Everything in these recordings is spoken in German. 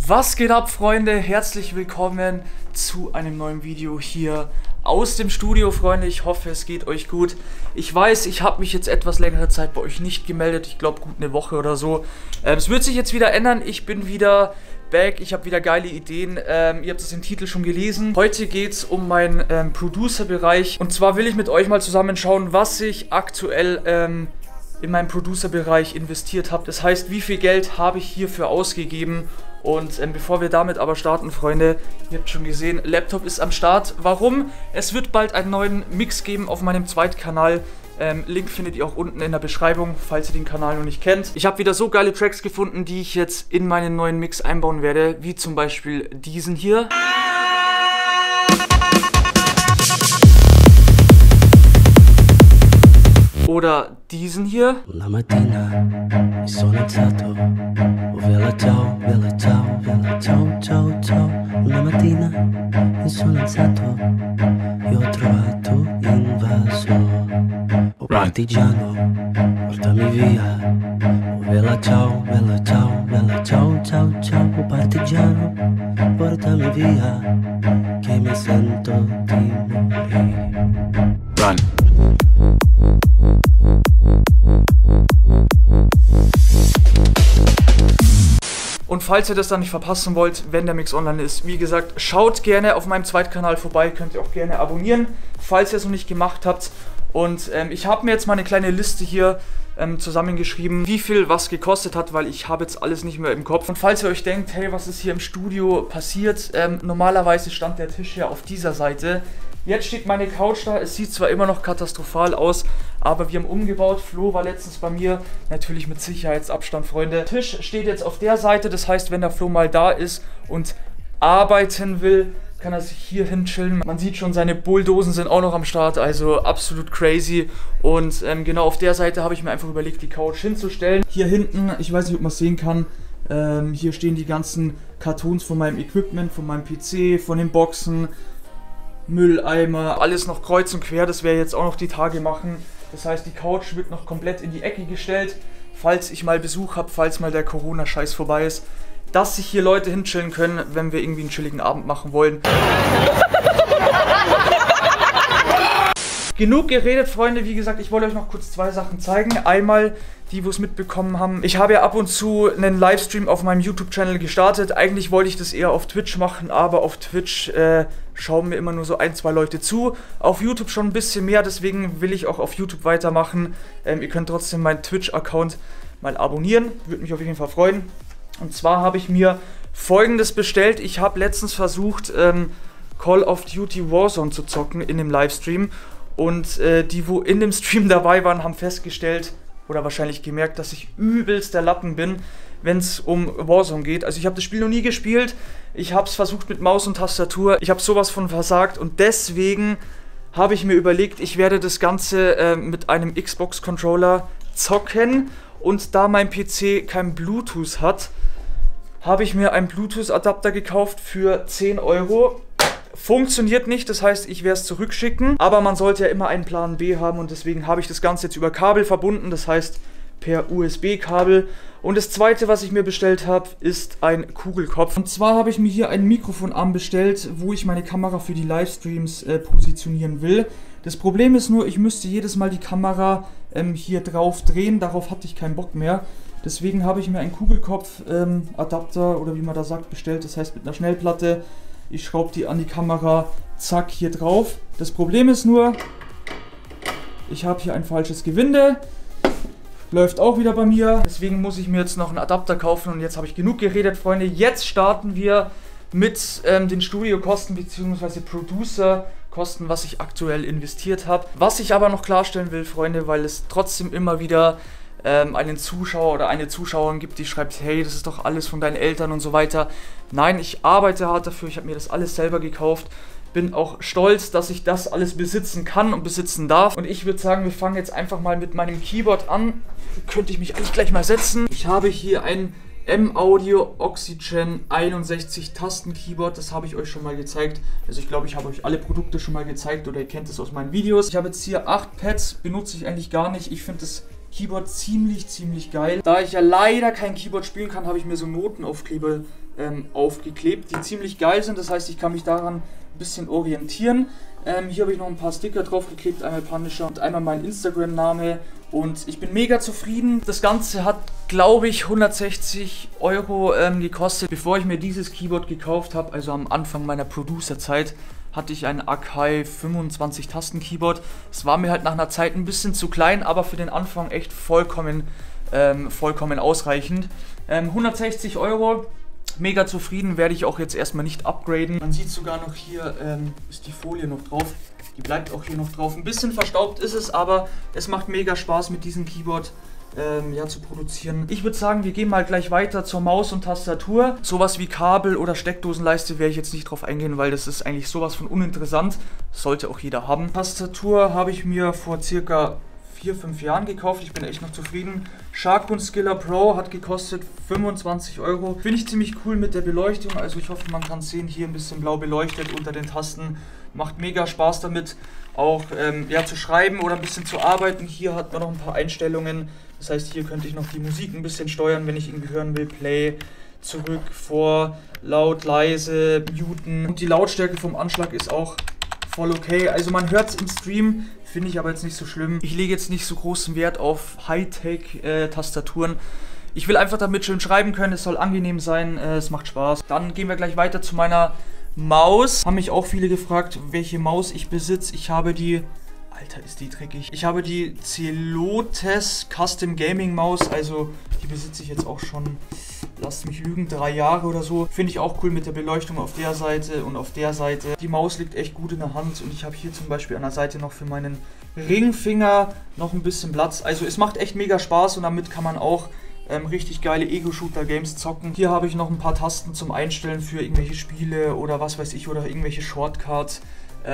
Was geht ab, Freunde? Herzlich willkommen zu einem neuen Video hier aus dem Studio, Freunde. Ich hoffe, es geht euch gut. Ich weiß, ich habe mich jetzt etwas längere Zeit bei euch nicht gemeldet. Ich glaube, gut eine Woche oder so. Es wird sich jetzt wieder ändern. Ich bin wieder back. Ich habe wieder geile Ideen. Ihr habt es im Titel schon gelesen. Heute geht es um meinen Producer-Bereich. Und zwar will ich mit euch mal zusammenschauen, was ich aktuell in meinem Producer-Bereich investiert habe. Das heißt, wie viel Geld habe ich hierfür ausgegeben? Und bevor wir damit aber starten, Freunde, ihr habt schon gesehen, Laptop ist am Start. Warum? Es wird bald einen neuen Mix geben auf meinem zweiten Kanal. Link findet ihr auch unten in der Beschreibung, falls ihr den Kanal noch nicht kennt. Ich habe wieder so geile Tracks gefunden, die ich jetzt in meinen neuen Mix einbauen werde, wie zum Beispiel diesen hier. Oder diesen hier. Una mattina mi sono alzato, oh vela ciao, vela ciao, vela ciao, ciao, ciao. Una mattina mi sono alzato e ho trovato invaso. Oh partigiano, portami via. Oh vela ciao, vela ciao, vela ciao, ciao, ciao. Oh partigiano, portami via, che mi sento di morire. Run. Und falls ihr das dann nicht verpassen wollt, wenn der Mix online ist, wie gesagt, schaut gerne auf meinem Zweitkanal vorbei, könnt ihr auch gerne abonnieren, falls ihr es noch nicht gemacht habt. Und ich habe mir jetzt mal eine kleine Liste hier zusammengeschrieben, wie viel was gekostet hat, weil ich habe jetzt alles nicht mehr im Kopf. Und falls ihr euch denkt, hey, was ist hier im Studio passiert, normalerweise stand der Tisch ja auf dieser Seite. Jetzt steht meine Couch da, es sieht zwar immer noch katastrophal aus, aber wir haben umgebaut. Flo war letztens bei mir, natürlich mit Sicherheitsabstand, Freunde. Der Tisch steht jetzt auf der Seite, das heißt, wenn der Flo mal da ist und arbeiten will, kann er sich hier hin chillen. Man sieht schon, seine Bulldosen sind auch noch am Start, also absolut crazy. Und genau auf der Seite habe ich mir einfach überlegt, die Couch hinzustellen. Hier hinten, ich weiß nicht, ob man es sehen kann, hier stehen die ganzen Kartons von meinem Equipment, von meinem PC, von den Boxen, Mülleimer, alles noch kreuz und quer, das werde ich jetzt auch noch die Tage machen. Das heißt, die Couch wird noch komplett in die Ecke gestellt, falls ich mal Besuch habe, falls mal der Corona-Scheiß vorbei ist, dass sich hier Leute hinchillen können, wenn wir irgendwie einen chilligen Abend machen wollen. Genug geredet, Freunde. Wie gesagt, ich wollte euch noch kurz zwei Sachen zeigen. Einmal, die, wo es mitbekommen haben. Ich habe ja ab und zu einen Livestream auf meinem YouTube-Channel gestartet. Eigentlich wollte ich das eher auf Twitch machen, aber auf Twitch schauen mir immer nur so ein, zwei Leute zu. Auf YouTube schon ein bisschen mehr, deswegen will ich auch auf YouTube weitermachen. Ihr könnt trotzdem meinen Twitch-Account mal abonnieren. Würde mich auf jeden Fall freuen. Und zwar habe ich mir Folgendes bestellt. Ich habe letztens versucht, Call of Duty Warzone zu zocken in dem Livestream. Und die, wo in dem Stream dabei waren, haben festgestellt oder wahrscheinlich gemerkt, dass ich übelst der Lappen bin, wenn es um Warzone geht. Also ich habe das Spiel noch nie gespielt. Ich habe es versucht mit Maus und Tastatur. Ich habe sowas von versagt und deswegen habe ich mir überlegt, ich werde das Ganze mit einem Xbox-Controller zocken. Und da mein PC kein Bluetooth hat, habe ich mir einen Bluetooth-Adapter gekauft für 10 Euro. Funktioniert nicht, das heißt, ich werde es zurückschicken. Aber man sollte ja immer einen Plan B haben und deswegen habe ich das Ganze jetzt über Kabel verbunden. Das heißt, per USB-Kabel. Und das zweite, was ich mir bestellt habe, ist ein Kugelkopf. Und zwar habe ich mir hier einen Mikrofonarm bestellt, wo ich meine Kamera für die Livestreams positionieren will. Das Problem ist nur, ich müsste jedes Mal die Kamera hier drauf drehen. Darauf hatte ich keinen Bock mehr. Deswegen habe ich mir einen Kugelkopf-Adapter oder wie man da sagt, bestellt. Das heißt mit einer Schnellplatte. Ich schraube die an die Kamera, zack, hier drauf. Das Problem ist nur, ich habe hier ein falsches Gewinde. Läuft auch wieder bei mir. Deswegen muss ich mir jetzt noch einen Adapter kaufen. Und jetzt habe ich genug geredet, Freunde. Jetzt starten wir mit den Studiokosten bzw. Producerkosten, was ich aktuell investiert habe. Was ich aber noch klarstellen will, Freunde, weil es trotzdem immer wieder einen Zuschauer oder eine Zuschauerin gibt, die schreibt, hey, das ist doch alles von deinen Eltern und so weiter. Nein, ich arbeite hart dafür, ich habe mir das alles selber gekauft. Bin auch stolz, dass ich das alles besitzen kann und besitzen darf. Und ich würde sagen, wir fangen jetzt einfach mal mit meinem Keyboard an. Könnte ich mich eigentlich gleich mal setzen. Ich habe hier ein M-Audio Oxygen 61 Tasten Keyboard, das habe ich euch schon mal gezeigt. Also ich glaube, ich habe euch alle Produkte schon mal gezeigt oder ihr kennt es aus meinen Videos. Ich habe jetzt hier 8 Pads, benutze ich eigentlich gar nicht. Ich finde das Keyboard ziemlich geil. Da ich ja leider kein Keyboard spielen kann, habe ich mir so Notenaufkleber aufgeklebt, die ziemlich geil sind. Das heißt, ich kann mich daran ein bisschen orientieren. Hier habe ich noch ein paar Sticker draufgeklebt, einmal Punisher und einmal mein Instagram-Name. Und ich bin mega zufrieden. Das Ganze hat, glaube ich, 160 Euro gekostet. Bevor ich mir dieses Keyboard gekauft habe, also am Anfang meiner Producer-Zeit, hatte ich ein Akai 25 Tasten Keyboard. Es war mir halt nach einer Zeit ein bisschen zu klein, aber für den Anfang echt vollkommen ausreichend. 160 Euro. Mega zufrieden, werde ich auch jetzt erstmal nicht upgraden. Man sieht sogar noch hier, ist die Folie noch drauf. Die bleibt auch hier noch drauf. Ein bisschen verstaubt ist es, aber es macht mega Spaß mit diesem Keyboard zu produzieren. Ich würde sagen, wir gehen mal gleich weiter zur Maus und Tastatur. Sowas wie Kabel oder Steckdosenleiste werde ich jetzt nicht drauf eingehen, weil das ist eigentlich sowas von uninteressant. Sollte auch jeder haben. Tastatur habe ich mir vor circa 4-5 Jahren gekauft. Ich bin echt noch zufrieden. Sharkun Skiller Pro hat gekostet 25 Euro. Finde ich ziemlich cool mit der Beleuchtung. Also ich hoffe, man kann es sehen. Hier ein bisschen blau beleuchtet unter den Tasten. Macht mega Spaß damit, auch zu schreiben oder ein bisschen zu arbeiten. Hier hat man noch ein paar Einstellungen. Das heißt, hier könnte ich noch die Musik ein bisschen steuern, wenn ich irgendwie hören will. Play, zurück, vor, laut, leise, muten. Und die Lautstärke vom Anschlag ist auch voll okay. Also man hört es im Stream, finde ich aber jetzt nicht so schlimm. Ich lege jetzt nicht so großen Wert auf Hightech-Tastaturen. Ich will einfach damit schön schreiben können, es soll angenehm sein, es macht Spaß. Dann gehen wir gleich weiter zu meiner Maus. Haben mich auch viele gefragt, welche Maus ich besitze. Ich habe die... Alter, ist die dreckig. Ich habe die Celotes Custom Gaming Maus, also die besitze ich jetzt auch schon, lasst mich lügen, 3 Jahre oder so. Finde ich auch cool mit der Beleuchtung auf der Seite und auf der Seite. Die Maus liegt echt gut in der Hand und ich habe hier zum Beispiel an der Seite noch für meinen Ringfinger noch ein bisschen Platz. Also es macht echt mega Spaß und damit kann man auch richtig geile Ego-Shooter-Games zocken. Hier habe ich noch ein paar Tasten zum Einstellen für irgendwelche Spiele oder was weiß ich oder irgendwelche Shortcuts.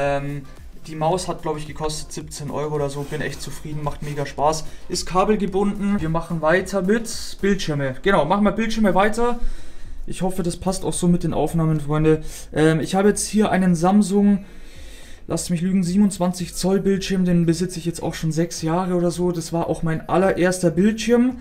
Die Maus hat, glaube ich, gekostet 17 Euro oder so. Bin echt zufrieden, macht mega Spaß. Ist kabelgebunden. Wir machen weiter mit Bildschirme. Genau, machen wir Bildschirme weiter. Ich hoffe, das passt auch so mit den Aufnahmen, Freunde. Ich habe jetzt hier einen Samsung, lasst mich lügen, 27 Zoll Bildschirm. Den besitze ich jetzt auch schon 6 Jahre oder so. Das war auch mein allererster Bildschirm.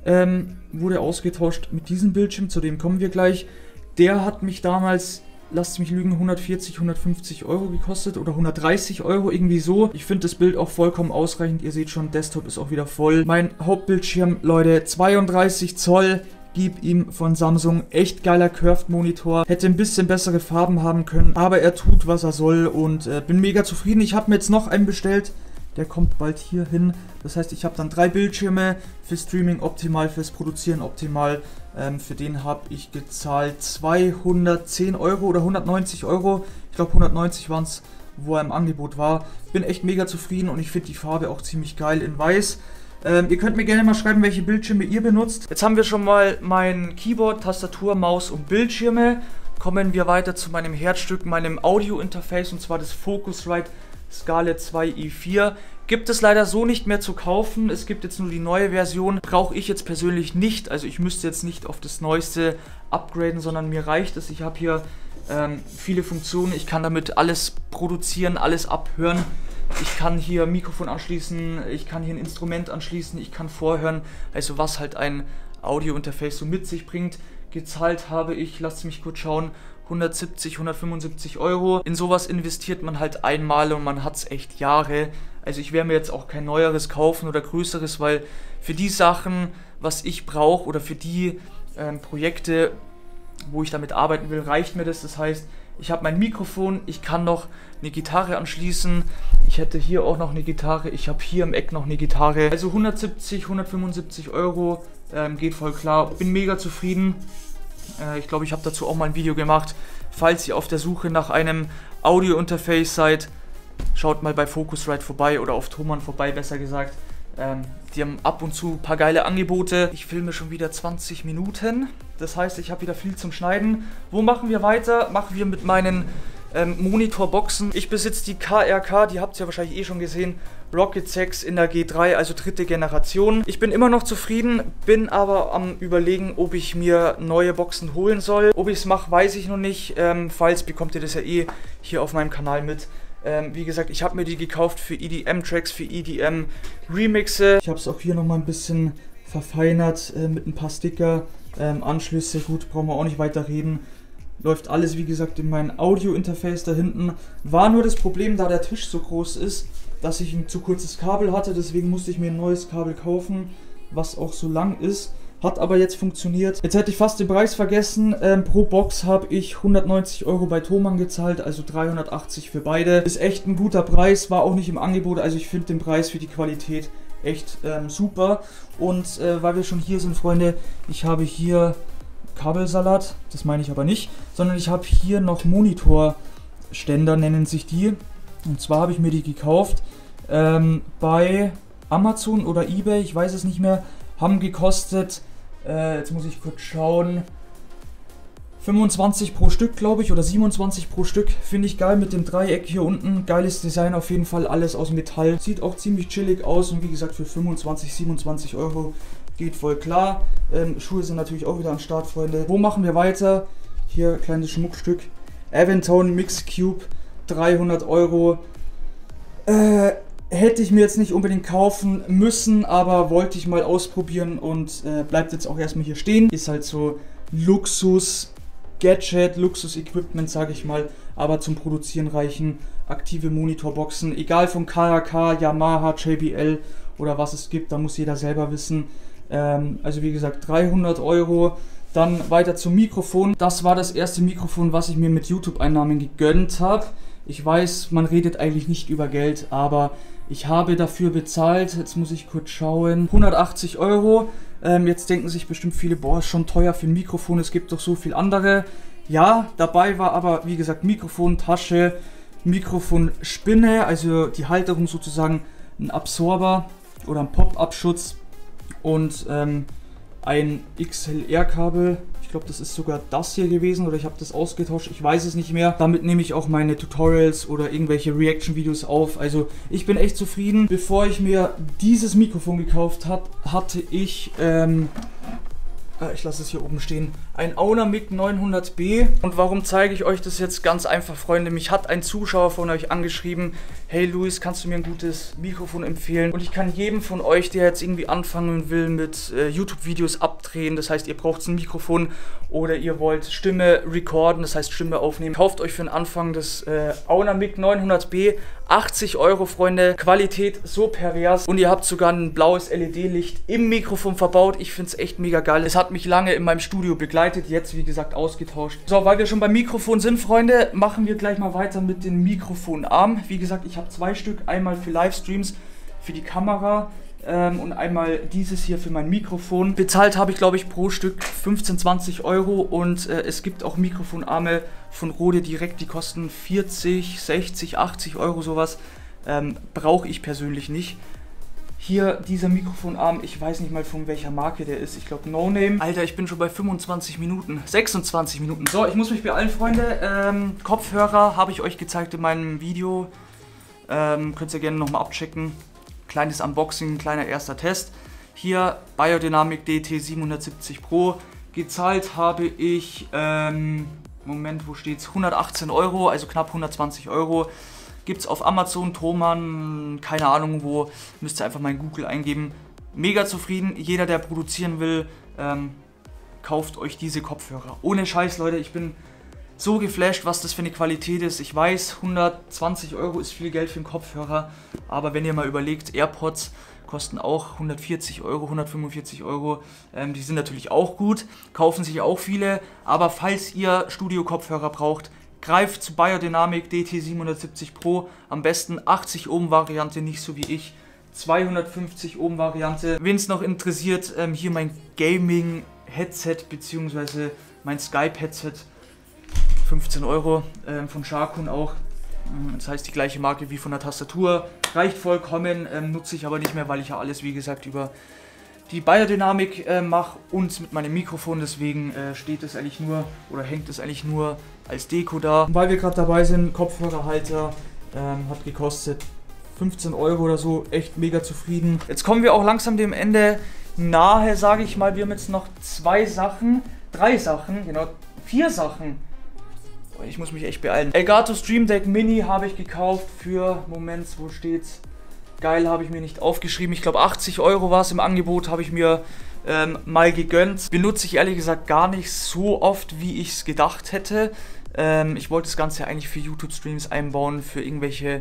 Wurde ausgetauscht mit diesem Bildschirm, zu dem kommen wir gleich. Der hat mich damals, lasst mich lügen, 140, 150 Euro gekostet oder 130 Euro, irgendwie so. Ich finde das Bild auch vollkommen ausreichend. Ihr seht schon, Desktop ist auch wieder voll. Mein Hauptbildschirm, Leute, 32 Zoll. Gib ihm von Samsung, echt geiler Curved Monitor. Hätte ein bisschen bessere Farben haben können, aber er tut, was er soll und bin mega zufrieden. Ich habe mir jetzt noch einen bestellt. Der kommt bald hier hin. Das heißt, ich habe dann 3 Bildschirme für Streaming optimal, fürs Produzieren optimal. Für den habe ich gezahlt 210 Euro oder 190 Euro. Ich glaube 190 waren es, wo er im Angebot war. Bin echt mega zufrieden und ich finde die Farbe auch ziemlich geil in weiß. Ihr könnt mir gerne mal schreiben, welche Bildschirme ihr benutzt. Jetzt haben wir schon mal mein Keyboard, Tastatur, Maus und Bildschirme. Kommen wir weiter zu meinem Herzstück, meinem Audio-Interface, und zwar das Focusrite Scarlett 2 i4. Gibt es leider so nicht mehr zu kaufen. Es gibt jetzt nur die neue Version. Brauche ich jetzt persönlich nicht. Also ich müsste jetzt nicht auf das Neueste upgraden, sondern mir reicht es. Ich habe hier viele Funktionen. Ich kann damit alles produzieren, alles abhören. Ich kann hier ein Mikrofon anschließen, ich kann hier ein Instrument anschließen, ich kann vorhören. Also was halt ein Audio-Interface so mit sich bringt. Gezahlt habe ich, lasst mich kurz schauen, 170, 175 Euro. In sowas investiert man halt einmal und man hat es echt Jahre. Also ich werde mir jetzt auch kein neueres kaufen oder größeres, weil für die Sachen, was ich brauche oder für die Projekte, wo ich damit arbeiten will, reicht mir das. Das heißt, ich habe mein Mikrofon, ich kann noch eine Gitarre anschließen. Ich hätte hier auch noch eine Gitarre, ich habe hier im Eck noch eine Gitarre. Also 170, 175 Euro geht voll klar. Bin mega zufrieden. Ich glaube, ich habe dazu auch mal ein Video gemacht. Falls ihr auf der Suche nach einem Audio-Interface seid, schaut mal bei Focusrite vorbei oder auf Thomann vorbei, besser gesagt. Die haben ab und zu ein paar geile Angebote. Ich filme schon wieder 20 Minuten. Das heißt, ich habe wieder viel zum Schneiden. Wo machen wir weiter? Machen wir mit meinen Monitorboxen. Ich besitze die KRK, die habt ihr ja wahrscheinlich eh schon gesehen. Rocket 6 in der G3, also 3. Generation. Ich bin immer noch zufrieden, bin aber am Überlegen, ob ich mir neue Boxen holen soll. Ob ich es mache, weiß ich noch nicht. Falls bekommt ihr das ja eh hier auf meinem Kanal mit. Wie gesagt, ich habe mir die gekauft für EDM-Tracks, für EDM-Remixe. Ich habe es auch hier nochmal ein bisschen verfeinert mit ein paar Sticker. Anschlüsse, gut, brauchen wir auch nicht weiter reden. Läuft alles, wie gesagt, in mein Audio-Interface da hinten. War nur das Problem, da der Tisch so groß ist, dass ich ein zu kurzes Kabel hatte. Deswegen musste ich mir ein neues Kabel kaufen, was auch so lang ist. Hat aber jetzt funktioniert. Jetzt hätte ich fast den Preis vergessen. Pro Box habe ich 190 € bei Thomann gezahlt, also 380 für beide. Ist echt ein guter Preis, war auch nicht im Angebot. Also ich finde den Preis für die Qualität echt super. Und weil wir schon hier sind, Freunde, ich habe hier Kabelsalat, das meine ich aber nicht, sondern ich habe hier noch Monitorständer, nennen sich die. Und zwar habe ich mir die gekauft bei Amazon oder eBay, ich weiß es nicht mehr, haben gekostet, jetzt muss ich kurz schauen, 25 pro Stück, glaube ich, oder 27 pro Stück. Finde ich geil mit dem Dreieck hier unten. Geiles Design auf jeden Fall, alles aus Metall. Sieht auch ziemlich chillig aus und wie gesagt für 25, 27 € geht voll klar. Schuhe sind natürlich auch wieder am Start, Freunde. Wo machen wir weiter? Hier, kleines Schmuckstück. Aventone Mix Cube, 300 €. Hätte ich mir jetzt nicht unbedingt kaufen müssen, aber wollte ich mal ausprobieren und bleibt jetzt auch erstmal hier stehen. Ist halt so Luxus-Gadget, Luxus-Equipment, sage ich mal, aber zum Produzieren reichen aktive Monitorboxen. Egal von KRK, Yamaha, JBL oder was es gibt, da muss jeder selber wissen. Also wie gesagt 300 €. Dann weiter zum Mikrofon. Das war das erste Mikrofon, was ich mir mit YouTube-Einnahmen gegönnt habe. Ich weiß, man redet eigentlich nicht über Geld, aber ich habe dafür bezahlt, jetzt muss ich kurz schauen, 180 €. Jetzt denken sich bestimmt viele, boah, ist schon teuer für ein Mikrofon, es gibt doch so viel andere. Ja, dabei war aber, wie gesagt, Mikrofon, Tasche, Mikrofonspinne, also die Halterung sozusagen, ein Absorber oder ein Pop-Up-Schutz und ein XLR-Kabel. Ich glaube, das ist sogar das hier gewesen oder ich habe das ausgetauscht, ich weiß es nicht mehr. Damit nehme ich auch meine Tutorials oder irgendwelche Reaction-Videos auf. Also ich bin echt zufrieden. Bevor ich mir dieses Mikrofon gekauft habe, hatte ich, ich lasse es hier oben stehen, ein Aunamic 900B. Und warum zeige ich euch das jetzt? Ganz einfach, Freunde. Mich hat ein Zuschauer von euch angeschrieben, hey Luis, kannst du mir ein gutes Mikrofon empfehlen? Und ich kann jedem von euch, der jetzt irgendwie anfangen will mit YouTube-Videos abdrehen, das heißt, ihr braucht ein Mikrofon oder ihr wollt Stimme recorden, das heißt Stimme aufnehmen, kauft euch für den Anfang das Aunamic 900B. 80 €, Freunde, Qualität so pervers und ihr habt sogar ein blaues LED-Licht im Mikrofon verbaut. Ich finde es echt mega geil. Es hat mich lange in meinem Studio begleitet, jetzt wie gesagt ausgetauscht. So, weil wir schon beim Mikrofon sind, Freunde, machen wir gleich mal weiter mit dem Mikrofonarm. Wie gesagt, ich habe 2 Stück, einmal für Livestreams, für die Kamera und einmal dieses hier für mein Mikrofon. Bezahlt habe ich, glaube ich, pro Stück 15, 20 € und es gibt auch Mikrofonarme von Rode direkt, die kosten 40, 60, 80 € sowas. Brauche ich persönlich nicht. Hier dieser Mikrofonarm, ich weiß nicht mal von welcher Marke der ist. Ich glaube No Name. Alter, ich bin schon bei 25 Minuten, 26 Minuten. So, ich muss mich beeilen, Freunde. Kopfhörer habe ich euch gezeigt in meinem Video. Könnt ihr gerne nochmal abchecken. Kleines Unboxing, kleiner erster Test. Hier Biodynamic DT770 Pro. Gezahlt habe ich, Moment, wo steht's? 118 €, also knapp 120 €. Gibt es auf Amazon, Thomann, keine Ahnung wo. Müsst ihr einfach mal in Google eingeben. Mega zufrieden. Jeder, der produzieren will, kauft euch diese Kopfhörer. Ohne Scheiß, Leute, ich bin so geflasht, was das für eine Qualität ist. Ich weiß, 120 € ist viel Geld für einen Kopfhörer, aber wenn ihr mal überlegt, AirPods kosten auch 140 €, 145 €. Die sind natürlich auch gut, kaufen sich auch viele, aber falls ihr Studio-Kopfhörer braucht, greift zu Biodynamic DT770 Pro, am besten 80 Ohm Variante, nicht so wie ich, 250 Ohm Variante. Wen es noch interessiert, hier mein Gaming-Headset bzw. mein Skype-Headset, 15 € von Sharkun auch. Das heißt die gleiche Marke wie von der Tastatur. Reicht vollkommen, nutze ich aber nicht mehr, weil ich ja alles wie gesagt über die Biodynamic mache und mit meinem Mikrofon. Deswegen steht es eigentlich nur oder hängt es eigentlich nur als Deko da. Und weil wir gerade dabei sind, Kopfhörerhalter hat gekostet 15 € oder so. Echt mega zufrieden. Jetzt kommen wir auch langsam dem Ende nahe, sage ich mal. Wir haben jetzt noch 3 Sachen, genau 4 Sachen. Ich muss mich echt beeilen. Elgato Stream Deck Mini habe ich gekauft für, Moment, wo steht's? Geil, habe ich mir nicht aufgeschrieben. Ich glaube 80 € war es im Angebot, habe ich mir mal gegönnt. Benutze ich ehrlich gesagt gar nicht so oft, wie ich es gedacht hätte. Ich wollte das Ganze eigentlich für YouTube-Streams einbauen, für irgendwelche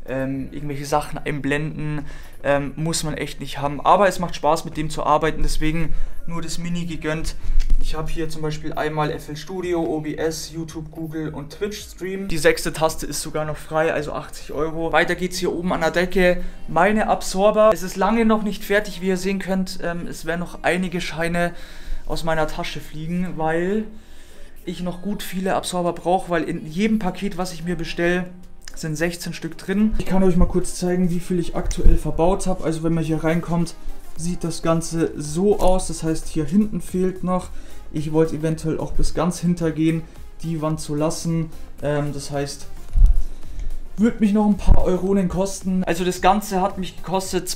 Sachen einblenden. Muss man echt nicht haben. Aber es macht Spaß, mit dem zu arbeiten, deswegen nur das Mini gegönnt. Ich habe hier zum Beispiel einmal FL Studio, OBS, YouTube, Google und Twitch Stream. Die 6. Taste ist sogar noch frei, also 80 Euro. Weiter geht's hier oben an der Decke. Meine Absorber. Es ist lange noch nicht fertig, wie ihr sehen könnt. Es werden noch einige Scheine aus meiner Tasche fliegen, weil ich noch gut viele Absorber brauche, weil in jedem Paket, was ich mir bestelle, sind 16 Stück drin. Ich kann euch mal kurz zeigen, wie viel ich aktuell verbaut habe. Also wenn man hier reinkommt, sieht das Ganze so aus. Das heißt, hier hinten fehlt noch. Ich wollte eventuell auch bis ganz hinter gehen, die Wand zu lassen. Das heißt, wird mich noch ein paar Euronen kosten. Also das Ganze hat mich gekostet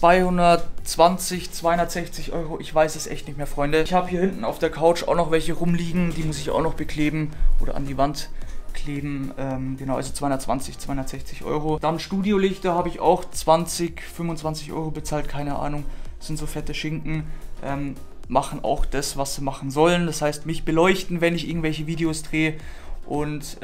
220, 260 Euro. Ich weiß es echt nicht mehr, Freunde. Ich habe hier hinten auf der Couch auch noch welche rumliegen. Die muss ich auch noch bekleben oder an die Wand kleben. Genau, also 220, 260 Euro. Dann Studiolichter habe ich auch 20, 25 Euro bezahlt. Keine Ahnung. Das sind so fette Schinken. Machen auch das, was sie machen sollen. Das heißt, mich beleuchten, wenn ich irgendwelche Videos drehe. Und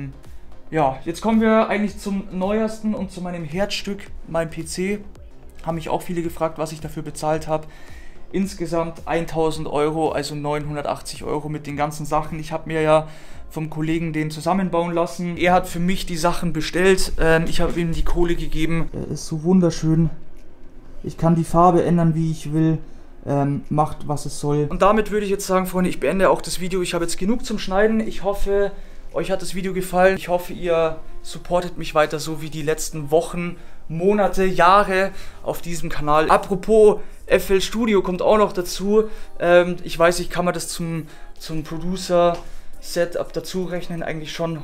ja, jetzt kommen wir eigentlich zum Neuesten und zu meinem Herzstück, meinem PC. Haben mich auch viele gefragt, was ich dafür bezahlt habe. Insgesamt 1000 Euro, also 980 Euro mit den ganzen Sachen. Ich habe mir ja vom Kollegen den zusammenbauen lassen. Er hat für mich die Sachen bestellt. Ich habe ihm die Kohle gegeben. Er ist so wunderschön. Ich kann die Farbe ändern, wie ich will. Macht, was es soll. Und damit würde ich jetzt sagen, Freunde, ich beende auch das Video. Ich habe jetzt genug zum Schneiden. Ich hoffe, euch hat das Video gefallen. Ich hoffe, ihr supportet mich weiter, so wie die letzten Wochen, Monate, Jahre auf diesem Kanal. Apropos, FL Studio kommt auch noch dazu. Ich weiß nicht, kann man das zum Producer-Setup dazu rechnen? Eigentlich schon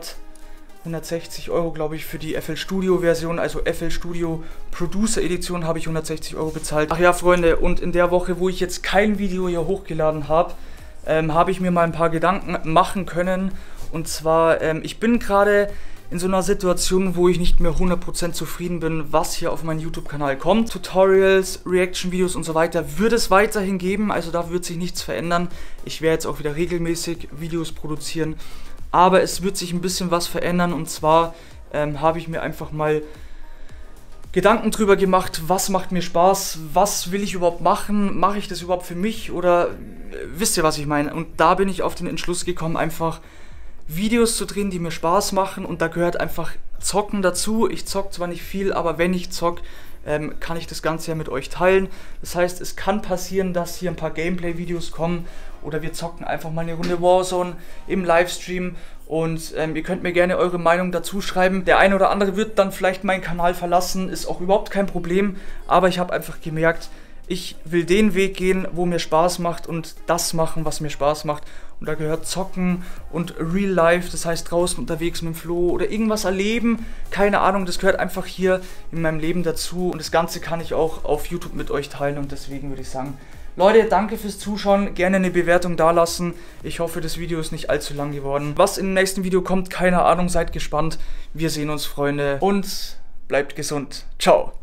160 Euro, glaube ich, für die FL Studio Version, also FL Studio Producer Edition habe ich 160 Euro bezahlt. Ach ja, Freunde, und in der Woche, wo ich jetzt kein Video hier hochgeladen habe, habe ich mir mal ein paar Gedanken machen können. Und zwar, ich bin gerade in so einer Situation, wo ich nicht mehr 100% zufrieden bin, was hier auf meinen YouTube-Kanal kommt. Tutorials, Reaction-Videos und so weiter wird es weiterhin geben, also da wird sich nichts verändern. Ich werde jetzt auch wieder regelmäßig Videos produzieren. Aber es wird sich ein bisschen was verändern, und zwar habe ich mir einfach mal Gedanken drüber gemacht, was macht mir Spaß, was will ich überhaupt machen, mache ich das überhaupt für mich oder wisst ihr, was ich meine? Und da bin ich auf den Entschluss gekommen, einfach Videos zu drehen, die mir Spaß machen, und da gehört einfach Zocken dazu. Ich zocke zwar nicht viel, aber wenn ich zocke, kann ich das Ganze ja mit euch teilen. Das heißt, es kann passieren, dass hier ein paar Gameplay-Videos kommen oder wir zocken einfach mal eine Runde Warzone im Livestream, und ihr könnt mir gerne eure Meinung dazu schreiben. Der eine oder andere wird dann vielleicht meinen Kanal verlassen, ist auch überhaupt kein Problem, aber ich habe einfach gemerkt, ich will den Weg gehen, wo mir Spaß macht, und das machen, was mir Spaß macht. Und da gehört Zocken und Real Life, das heißt draußen unterwegs mit dem Flo oder irgendwas erleben. Keine Ahnung, das gehört einfach hier in meinem Leben dazu. Und das Ganze kann ich auch auf YouTube mit euch teilen, und deswegen würde ich sagen, Leute, danke fürs Zuschauen, gerne eine Bewertung dalassen. Ich hoffe, das Video ist nicht allzu lang geworden. Was im nächsten Video kommt, keine Ahnung, seid gespannt. Wir sehen uns, Freunde, und bleibt gesund. Ciao.